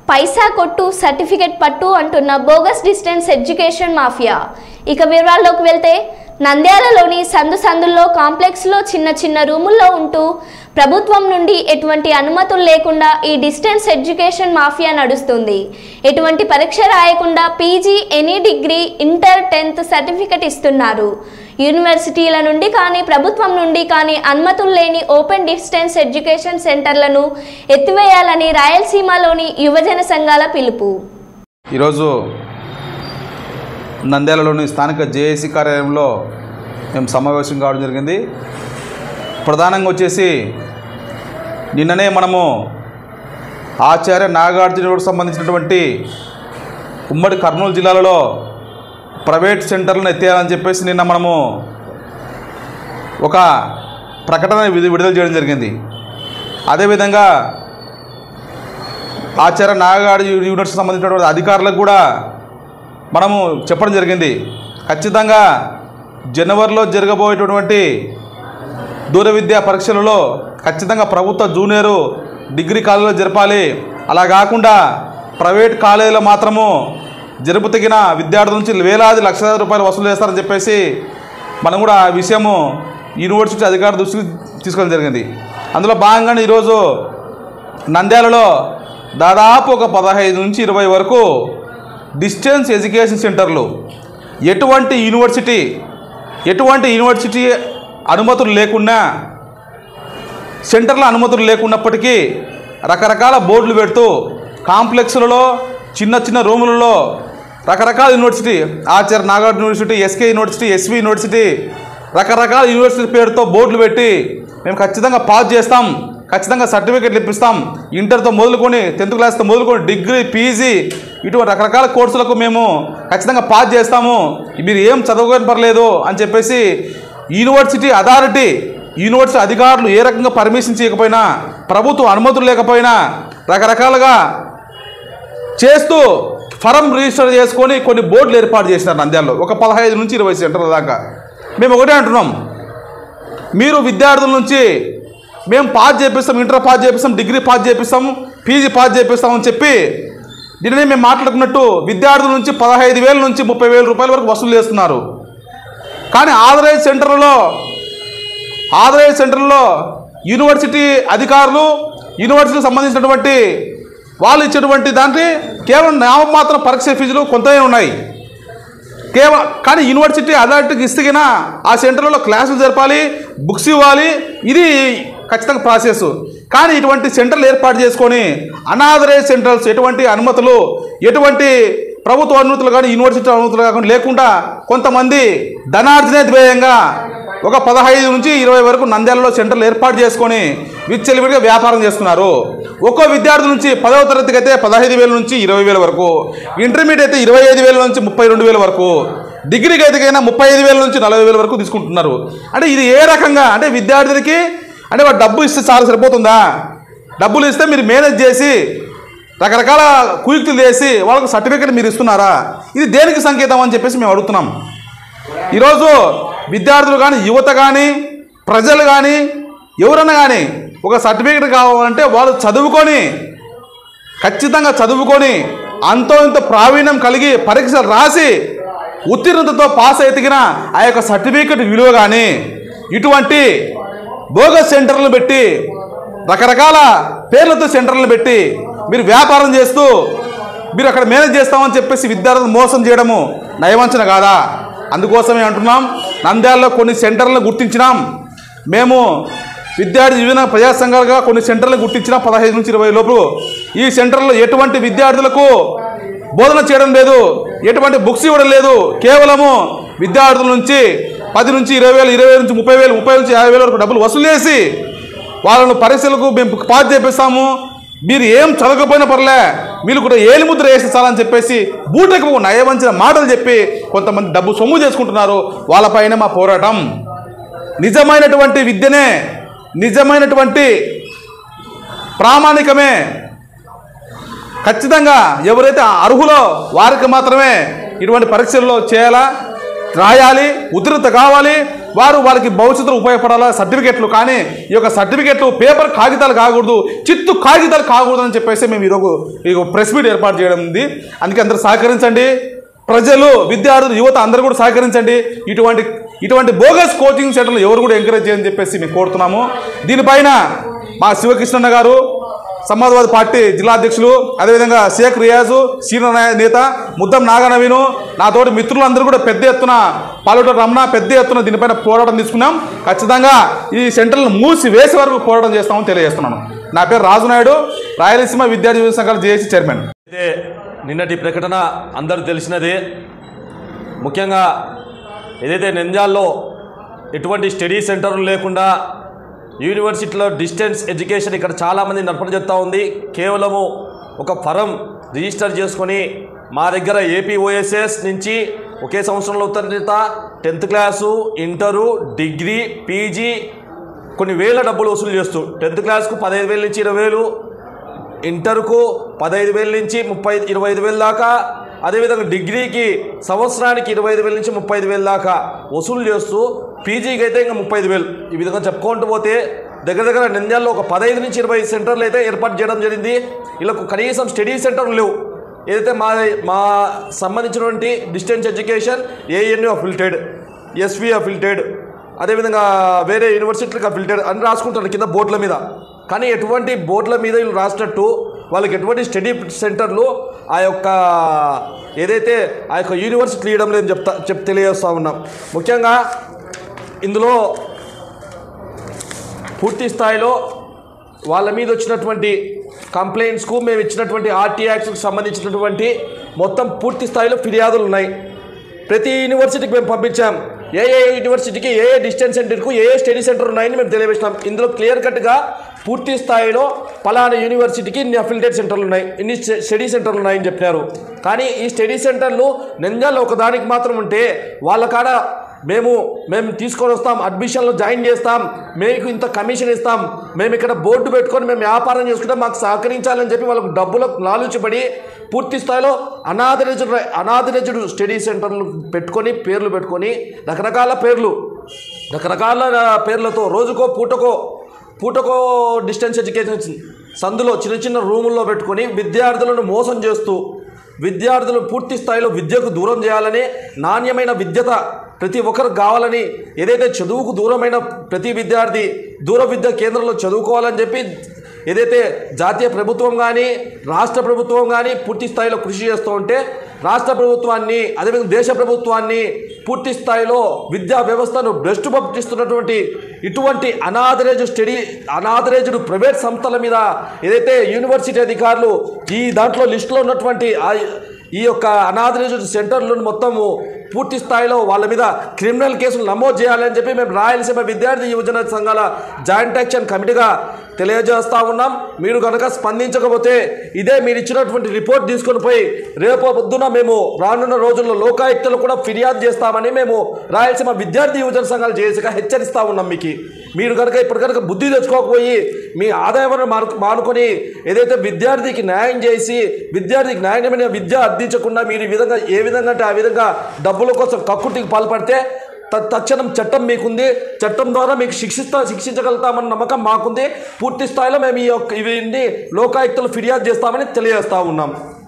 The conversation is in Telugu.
పైసా కొట్టు సర్టిఫికెట్ పట్టు అంటున్న బోగస్ డిస్టెన్స్ ఎడ్యుకేషన్ మాఫియా. ఇక వివరాల్లోకి వెళ్తే నంద్యాలలోని సందుల్లో కాంప్లెక్స్లో చిన్న రూముల్లో ఉంటూ ప్రభుత్వం నుండి ఎటువంటి అనుమతులు లేకుండా ఈ డిస్టెన్స్ ఎడ్యుకేషన్ మాఫియా నడుస్తుంది. ఎటువంటి పరీక్ష రాయకుండా PG, any degree, inter, 10th certificate ఇస్తున్నారు. యూనివర్సిటీల నుండి కానీ ప్రభుత్వం నుండి కానీ అనుమతులు లేని ఓపెన్ డిస్టెన్స్ ఎడ్యుకేషన్ సెంటర్లను ఎత్తివేయాలని రాయలసీమలోని యువజన సంఘాల పిలుపు. ఈరోజు నంద్యాలలోని స్థానిక జేఏసీ కార్యాలయంలో మేము సమావేశం కావడం జరిగింది. ప్రధానంగా వచ్చేసి నిన్ననే మనము ఆచార్య నాగార్జునకు సంబంధించినటువంటి ఉమ్మడి కర్నూలు జిల్లాలలో ప్రైవేట్ సెంటర్లను ఎత్తేయాలని చెప్పేసి నిన్న మనము ఒక ప్రకటన విడుదల చేయడం జరిగింది. అదేవిధంగా ఆచార్య నాగార్జున యూనివర్సిటీకి సంబంధించినటువంటి అధికారులకు కూడా మనము చెప్పడం జరిగింది. ఖచ్చితంగా జనవరిలో జరగబోయేటటువంటి దూర విద్యా పరీక్షలలో ఖచ్చితంగా ప్రభుత్వ జూనియరు డిగ్రీ కాలేజీలో జరపాలి. అలా కాకుండా ప్రైవేట్ కాలేజీలో మాత్రము జరుపుతగిన విద్యార్థుల నుంచి వేలాది లక్షలాది రూపాయలు వసూలు చేస్తారని చెప్పేసి మనం కూడా ఆ విషయము యూనివర్సిటీ అధికారుల దృష్టికి తీసుకోవడం జరిగింది. అందులో భాగంగానే ఈరోజు నంద్యాలలో దాదాపు ఒక 15 నుంచి 20 వరకు డిస్టెన్స్ ఎడ్యుకేషన్ సెంటర్లు ఎటువంటి యూనివర్సిటీ అనుమతులు లేకున్నా, సెంటర్ల అనుమతులు లేకున్నప్పటికీ రకరకాల బోర్డులు పెడుతూ కాంప్లెక్స్లలో చిన్న రూములలో రకరకాల university, Acharya Nagarjuna university, SK university, SV university, రకరకాల యూనివర్సిటీ పేరుతో బోర్డులు పెట్టి మేము ఖచ్చితంగా పాస్ చేస్తాం, ఖచ్చితంగా సర్టిఫికెట్లు ఇప్పిస్తాం, ఇంటర్తో మొదలుకొని 10th క్లాస్తో మొదలుకొని డిగ్రీ, పీజీ ఇటువంటి రకరకాల కోర్సులకు మేము ఖచ్చితంగా పాస్ చేస్తాము, మీరు ఏం చదవని పర్లేదు అని చెప్పేసి యూనివర్సిటీ అథారిటీ, యూనివర్సిటీ అధికారులు ఏ రకంగా పర్మిషన్ చేయకపోయినా, ప్రభుత్వం అనుమతులు లేకపోయినా రకరకాలుగా చేస్తూ ఫరం రిజిస్టర్ చేసుకొని కొన్ని బోర్డులు ఏర్పాటు చేసినారు నంద్యాలలో. ఒక 15 నుంచి 20 సెంటర్ల దాకా. మేము ఒకటే అంటున్నాం, మీరు విద్యార్థుల నుంచి మేము పాస్ చేపిస్తాం, ఇంటర్ పాస్ చేపిస్తాం, డిగ్రీ పాస్ చేపిస్తాం, పీజీ పాస్ చేపిస్తామని చెప్పి దీనినే మేము మాట్లాడుకున్నట్టు విద్యార్థుల నుంచి 15,000 నుంచి 30,000 రూపాయల వరకు వసూలు చేస్తున్నారు. కానీ ఆథరైజ్ సెంటర్లో యూనివర్సిటీ అధికారులు, యూనివర్సిటీకి సంబంధించినటువంటి వాళ్ళు ఇచ్చేటువంటి దాంట్లో కేవలం నామమాత్రం పరీక్ష ఫీజులు కొంతనే ఉన్నాయి. కానీ యూనివర్సిటీ అథారిటీకి ఇస్తగిన ఆ సెంటర్లలో క్లాసులు జరపాలి, బుక్స్ ఇవ్వాలి, ఇది ఖచ్చితంగా ప్రాసెస్. కానీ ఇటువంటి సెంటర్లు ఏర్పాటు చేసుకొని అనాథరైజ్ సెంటర్స్ ఎటువంటి అనుమతులు, ఎటువంటి ప్రభుత్వ అనుమతులు కానీ యూనివర్సిటీ అనుమతులు కాకుండా లేకుండా కొంతమంది ధనార్జనే ధ్యేయంగా ఒక 15 నుంచి 20 వరకు నంద్యాలలో సెంటర్లు ఏర్పాటు చేసుకొని విచ్చలవిడిగా వ్యాపారం చేస్తున్నారు. ఒక్కో విద్యార్థి నుంచి 10వ తరగతికి అయితే 15,000 నుంచి 20,000 వరకు, ఇంటర్మీడియట్ అయితే 25,000 నుంచి 32,000 వరకు, డిగ్రీకి అయితేకైనా 35,000 నుంచి 40,000 వరకు తీసుకుంటున్నారు. అంటే ఇది ఏ రకంగా అంటే విద్యార్థులకి అంటే వాడు డబ్బు ఇస్తే చాలా సరిపోతుందా? డబ్బులు ఇస్తే మీరు మేనేజ్ చేసి రకరకాల కుయుక్తులు చేసి వాళ్ళకు సర్టిఫికెట్ మీరు ఇస్తున్నారా? ఇది దేనికి సంకేతం అని చెప్పేసి మేము అడుగుతున్నాం. ఈరోజు విద్యార్థులు కానీ, యువత కానీ, ప్రజలు కానీ, ఎవరన్నా కానీ ఒక సర్టిఫికెట్ కావాలంటే వాళ్ళు ఖచ్చితంగా చదువుకొని అంతో ఇంత ప్రావీణ్యం కలిగి పరీక్షలు రాసి ఉత్తీర్ణతతో పాస్ అయితగిన ఆ యొక్క సర్టిఫికెట్ విలువ కానీ ఇటువంటి బోగస్ సెంటర్లు పెట్టి రకరకాల పేర్లతో సెంటర్లు పెట్టి మీరు వ్యాపారం చేస్తూ మీరు అక్కడ మేనేజ్ చేస్తామని చెప్పేసి విద్యార్థులను మోసం చేయడము నయవంచన కాదా? అందుకోసమే అంటున్నాం, నంద్యాలలో కొన్ని సెంటర్లను గుర్తించినాం. మేము విద్యార్థి యువజన ప్రజా సంఘాలుగా కొన్ని సెంటర్లు గుర్తించినాం 15 నుంచి 20 లోపు. ఈ సెంటర్లో ఎటువంటి విద్యార్థులకు బోధన చేయడం లేదు, ఎటువంటి బుక్స్ ఇవ్వడం లేదు. కేవలము విద్యార్థుల నుంచి 10 నుంచి 20,000, 20,000 నుంచి 30,000, 30,000 నుంచి 50,000 వరకు డబ్బులు వసూలు చేసి వాళ్ళను పరీక్షలకు మేము పాస్ చేపిస్తాము, మీరు ఏం చదవకపోయినా పర్లే, మీరు కూడా ఏలి ముద్ర వేసి చాలని చెప్పేసి బూటకు నయవంచిన మాటలు చెప్పి కొంతమంది డబ్బు సొమ్ము చేసుకుంటున్నారు. వాళ్ళపైన మా పోరాటం. నిజమైనటువంటి విద్యనే, నిజమైనటువంటి ప్రామాణికమే ఖచ్చితంగా ఎవరైతే అర్హులో వారికి మాత్రమే ఇటువంటి పరీక్షల్లో చేయాలా, రాయాలి, ఉత్తీర్ణత కావాలి. వాళ్ళకి భవిష్యత్తులో ఉపయోగపడాలా సర్టిఫికెట్లు. కానీ ఈ యొక్క సర్టిఫికెట్లు పేపర్ కాగితాలు కాకూడదు, చిత్తు కాగితాలు కాకూడదు అని చెప్పేసి మేము ఈరోజు ప్రెస్ మీట్ ఏర్పాటు చేయడం ఉంది. అందుకే అందరూ సహకరించండి, ప్రజలు, విద్యార్థులు, యువత అందరూ కూడా సహకరించండి. ఇటువంటి బోగస్ కోచింగ్ సెంటర్లు ఎవరు కూడా ఎంకరేజ్ చేయని చెప్పేసి మేము కోరుతున్నాము. దీనిపైన మా శివకృష్ణన్న గారు, సమాజ్వాదీ పార్టీ జిల్లా అధ్యక్షులు, అదేవిధంగా షేక్ రియాజు, సీనియర్ నేత ముద్దం నాగనవీను, నాతోటి మిత్రులందరూ కూడా పెద్ద ఎత్తున పాల్గొన రమణ పెద్ద ఎత్తున దీనిపైన పోరాటం తీసుకున్నాం. ఖచ్చితంగా ఈ సెంటర్లను మూసి వేసే వరకు పోరాటం చేస్తామని తెలియజేస్తున్నాను. నా పేరు రాజునాయుడు, రాయలసీమ విద్యార్థి యువజన సంఘాల జేఏసీ చైర్మన్. అయితే నిన్నటి ప్రకటన అందరూ తెలిసినదే. ముఖ్యంగా ఏదైతే నంద్యాలలో ఎటువంటి స్టడీ సెంటర్లు లేకుండా యూనివర్సిటీలో డిస్టెన్స్ ఎడ్యుకేషన్ ఇక్కడ చాలామంది నడపడం జరుగుతూ ఉంది. కేవలము ఒక ఫరం రిజిస్టర్ చేసుకొని మా దగ్గర ఏపీఓఎస్ఎస్ నుంచి ఒకే సంవత్సరంలో ఉత్తీర్ణత, 10th class, inter, degree, PG కొన్ని వేల డబ్బులు వసూలు చేస్తూ 10th క్లాస్కు 15,000 నుంచి 20,000, ఇంటర్కు 15,000 నుంచి 25,000 దాకా, అదేవిధంగా డిగ్రీకి సంవత్సరానికి 25,000 నుంచి 35,000 దాకా వసూలు చేస్తూ పీజీకి అయితే ఇంకా 35,000. ఈ విధంగా చెప్పుకుంటూ పోతే దగ్గర నంద్యాలలో ఒక 15 నుంచి 20 సెంటర్లు అయితే ఏర్పాటు చేయడం జరిగింది. వీళ్ళకు కనీసం స్టడీ సెంటర్లు లేవు. ఏదైతే మా సంబంధించినటువంటి distance education ANU affiliated, SV affiliated, అదేవిధంగా వేరే యూనివర్సిటీలకు అఫిలిటెడ్ అని రాసుకుంటారు కింద బోర్డుల మీద. కానీ ఎటువంటి బోర్డుల మీద వీళ్ళు రాసినట్టు వాళ్ళకి ఎటువంటి స్టడీ సెంటర్లు ఏదైతే ఆ యొక్క యూనివర్సిటీలు ఇవ్వడం లేదని తెలియజేస్తూ ఉన్నాం. ముఖ్యంగా ఇందులో పూర్తి స్థాయిలో వాళ్ళ మీద వచ్చినటువంటి కంప్లైంట్స్కు మేము ఇచ్చినటువంటి ఆర్టీ యాక్ట్స్కి సంబంధించినటువంటి మొత్తం పూర్తి స్థాయిలో ఫిర్యాదులు ఉన్నాయి. ప్రతి యూనివర్సిటీకి మేము పంపించాం. ఏ యూనివర్సిటీకి ఏ డిస్టెన్స్ సెంటర్కు ఏ స్టడీ సెంటర్ ఉన్నాయని మేము తెలియజేసినాం. ఇందులో క్లియర్ కట్గా పూర్తి స్థాయిలో పలానా యూనివర్సిటీకి ఇన్ని అఫిలిటేట్ సెంటర్లు ఉన్నాయి, ఇన్ని స్టడీ సెంటర్లు ఉన్నాయని చెప్పినారు. కానీ ఈ స్టడీ సెంటర్లు నంద్యాలలో ఒకదానికి మాత్రం ఉంటే వాళ్ళ కాడ మేము తీసుకొని వస్తాం, అడ్మిషన్లో జాయిన్ చేస్తాం, మీకు ఇంత కమిషన్ ఇస్తాం, మేము ఇక్కడ బోర్డు పెట్టుకొని మేము వ్యాపారం చేసుకుంటాం, మాకు సహకరించాలని చెప్పి వాళ్ళకు డబ్బులకు లాలుచిపడి పూర్తి స్థాయిలో అనాథరైజ్డ్ స్టడీ సెంటర్లు పేర్లు పెట్టుకొని రకరకాల పేర్లతో రోజుకో పూటకో డిస్టెన్స్ ఎడ్యుకేషన్ సందులో చిన్న రూముల్లో పెట్టుకొని విద్యార్థులను మోసం చేస్తూ విద్యార్థులను పూర్తి స్థాయిలో విద్యకు దూరం చేయాలని, నాణ్యమైన విద్యత ప్రతి ఒక్కరు కావాలని, ఏదైతే చదువుకు దూరమైన ప్రతి విద్యార్థి దూర విద్యా కేంద్రంలో చదువుకోవాలని చెప్పి ఏదైతే జాతీయ ప్రభుత్వం కానీ రాష్ట్ర ప్రభుత్వం కానీ పూర్తి స్థాయిలో కృషి చేస్తూ ఉంటే రాష్ట్ర ప్రభుత్వాన్ని అదేవిధంగా దేశ ప్రభుత్వాన్ని పూర్తి స్థాయిలో విద్యా వ్యవస్థను భ్రష్టు పట్టిస్తున్నటువంటి ఇటువంటి అనాథరైజ్డ్ ప్రైవేట్ సంస్థల మీద ఏదైతే యూనివర్సిటీ అధికారులు ఈ దాంట్లో లిస్టులో ఉన్నటువంటి ఈ యొక్క అనాథరైజ్డ్ సెంటర్లను మొత్తము పూర్తి స్థాయిలో వాళ్ళ మీద క్రిమినల్ కేసులు నమోదు చేయాలని చెప్పి మేము రాయలసీమ విద్యార్థి యువజన సంఘాల జాయింట్ యాక్షన్ కమిటీగా తెలియజేస్తూ ఉన్నాం. మీరు కనుక స్పందించకపోతే ఇదే మీరు ఇచ్చినటువంటి రిపోర్ట్ తీసుకొని పోయి రేపు పొద్దున మేము రానున్న రోజుల్లో లోకాయుక్తలు కూడా ఫిర్యాదు చేస్తామని మేము రాయలసీమ విద్యార్థి యువజన సంఘాలు చేసిగా హెచ్చరిస్తూ ఉన్నాం. మీరు కనుక ఇప్పుడు కనుక బుద్ధి తెచ్చుకోకపోయి మీ ఆదాయాన్ని మానుకొని ఏదైతే విద్యార్థికి న్యాయం చేసి విద్యార్థికి న్యాయమైన విద్య అందించకుండా మీరు ఏ విధంగా అంటే ఆ విధంగా డబ్బుల కోసం కక్కుర్తికి పాల్పడితే తక్షణం చట్టం మీకుంది, చట్టం ద్వారా మీకు శిక్షించగలుగుతామన్న నమ్మకం మాకుంది. పూర్తి స్థాయిలో మేము ఇవన్నీ లోకాయుక్తలు ఫిర్యాదు చేస్తామని తెలియజేస్తూ ఉన్నాం.